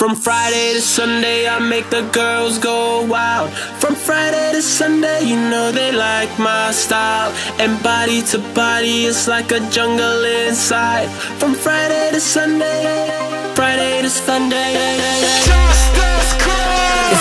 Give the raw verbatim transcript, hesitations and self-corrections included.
From Friday to Sunday, I make the girls go wild. From Friday to Sunday, you know they like my style. And body to body, it's like a jungle inside. From Friday to Sunday, Friday to Sunday, just us close.